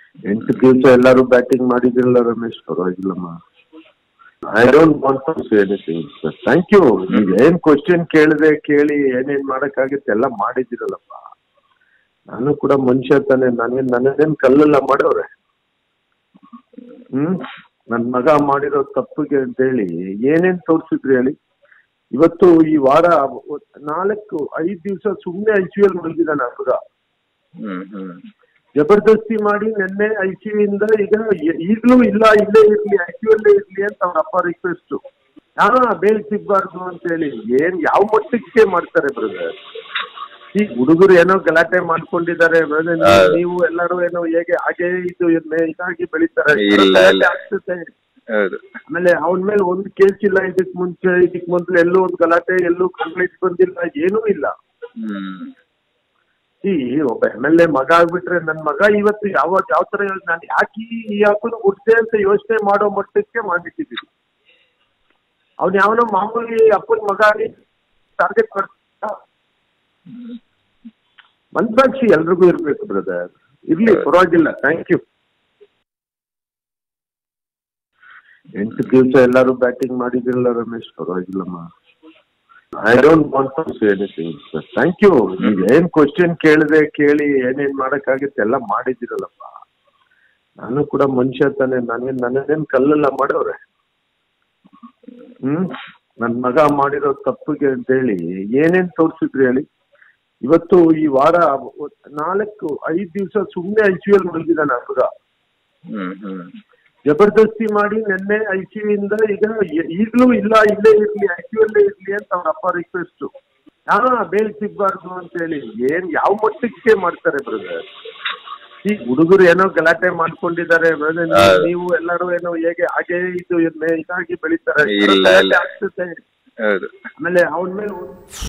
8 ದಿವಸ ಎಲ್ಲರೂ ಬ್ಯಾಟಿಂಗ್ ಮಾಡಿದ್ರಲ್ಲ ರಮೇಶ್, ಪರವಾಗಿಲ್ಲಮ್ಮ. I don't want to say anything sir. Thank you. ನೀವು ಏನ್ ಕ್ವಶನ್ ಕೇಳಿದೆ ಕೇಳಿ ಏನೇನ್ ಮಾಡಕ್ಕಾಗುತ್ತೆ ಎಲ್ಲ ಮಾಡಿದಿರಲ್ಲಪ್ಪ. ನಾನು ಕೂಡ ಮನುಷ್ಯ ತಾನೆ, ನನ್ನೇನ್ ಕಲ್ಲೆಲ್ಲ ಮಾಡೋರೆ. ನನ್ ಮಗ ಮಾಡಿರೋ ತಪ್ಪಿಗೆ ಅಂತ ಹೇಳಿ ಏನೇನ್ ತೋರ್ಸಿದ್ರಿ ಹೇಳಿ. ಇವತ್ತು ಈ ವಾರ 4-5 ದಿವಸ ಸುಮ್ನೆ ICU ಮಲಗಿದಾನೆ ಆ ಮಗ. ಜಬರ್ದಸ್ತಿ ಮಾಡಿ ನಿನ್ನೆ ICU ಇಂದ ಈಗಲೂ ಇಲ್ಲ, ಇಲ್ಲೇ ಇರ್ಲಿ, ICU ಅಲ್ಲೇ ಇರ್ಲಿ ಅಂತ ಅವ್ರ ಅಪ್ಪ ರಿಕ್ವೆಸ್ಟ್. ಬೇಲ್ ಸಿಗ್ಬಾರ್ದು ಅಂತ ಹೇಳಿ ಯಾವ ಮಟ್ಟಕ್ಕೆ ಮಾಡ್ತಾರೆ ಬ್ರದರ್. ಈ ಹುಡುಗರು ಏನೋ ಗಲಾಟೆ ಮಾಡ್ಕೊಂಡಿದ್ದಾರೆ, ನೀವು ಎಲ್ಲರೂ ಏನೋ ಹಾಗೆ ಇದು ಇದಾಗಿ ಬೆಳಿತಾರೆ ಆಗ್ತದೆ. ಆಮೇಲೆ ಅವನ ಮೇಲೆ ಒಂದು ಕೇಸ್ ಇಲ್ಲ, ಇದಕ್ ಮೊದ್ಲು ಎಲ್ಲೂ ಒಂದು ಗಲಾಟೆ, ಎಲ್ಲೂ ಕಂಪ್ಲೇಂಟ್ ಬಂದಿಲ್ಲ, ಏನೂ ಇಲ್ಲ. ಒಬ್ಬ MLA ಮಗ ಆಗ್ಬಿಟ್ರೆ ನನ್ ಮಗ ಇವತ್ತು ಯಾವ ತರ ನಾನು ಯಾಕೆ ಈ ಹಕ್ಕನ್ನು ಹುಡ್ದೆ ಅಂತ ಯೋಚನೆ ಮಾಡೋ ಮಟ್ಟಕ್ಕೆ ಮಾಡ್ಬಿಟ್ಟಿದ್ದೀನಿ. ಅವ್ನು ಯಾವನೋ ಮಾಮೂಲಿ ಅಪ್ಪನ ಮಗ ಟಾರ್ಗೆಟ್ ಮಾಡ್ತಾ ಮನ್ಸಾಕ್ಷಿ ಎಲ್ರಿಗೂ ಇರ್ಬೇಕು ಬ್ರದರ್. ಇರ್ಲಿ, ಪರವಾಗಿಲ್ಲ. Thank you. 8 ದಿವಸ ಎಲ್ಲರೂ ಬ್ಯಾಟಿಂಗ್ ಮಾಡಿದ್ರಲ್ಲ ರಮೇಶ್, ಪರವಾಗಿಲ್ಲಮ್ಮ. I don't want to say anything sir. Thank you. ನೀವು ಏನ್ ಕ್ವಶನ್ ಕೇಳಿದೆ ಕೇಳಿ ಏನೇನ್ ಮಾಡಕ್ಕಾಗುತ್ತೆ ಎಲ್ಲ ಮಾಡಿದಿರಲ್ಲಪ್ಪ. ನಾನು ಕೂಡ ಮನುಷ್ಯ ತಾನೆ, ನನ್ನೇನ್ ಕಲ್ಲೆಲ್ಲ ಮಾಡೋರೆ. ನನ್ ಮಗ ಮಾಡಿರೋ ತಪ್ಪಿಗೆ ಅಂತ ಹೇಳಿ ಏನೇನ್ ತೋರ್ಸಿದ್ರಿ ಹೇಳಿ. ಇವತ್ತು ಈ ವಾರ 4-5 ದಿವಸ ಸುಮ್ನೆ ICU ಮಲಗಿದಾನೆ ಆ ಮಗ. ಜಬರ್ದಸ್ತಿ ಮಾಡಿ ನಿನ್ನೆ ICU ಇಂದ ಈಗಲೂ ಇಲ್ಲ, ಇಲ್ಲೇ ಇರ್ಲಿ, ICU ಅಲ್ಲೇ ಇರ್ಲಿ ಅಂತ ಅವ್ರ ಅಪ್ಪ ರಿಕ್ವೆಸ್ಟ್. ಬೇಲ್ ಸಿಗ್ಬಾರ್ದು ಅಂತ ಹೇಳಿ ಯಾವ ಮಟ್ಟಕ್ಕೆ ಮಾಡ್ತಾರೆ ಬ್ರದರ್. ಈ ಹುಡುಗರು ಏನೋ ಗಲಾಟೆ ಮಾಡ್ಕೊಂಡಿದ್ದಾರೆ, ನೀವು ಎಲ್ಲರೂ ಏನೋ ಹಾಗೆ ಇದು ಇದಾಗಿ ಬೆಳಿತಾರೆ ಆಗ್ತದೆ. ಆಮೇಲೆ ಅವನ ಮೇಲೆ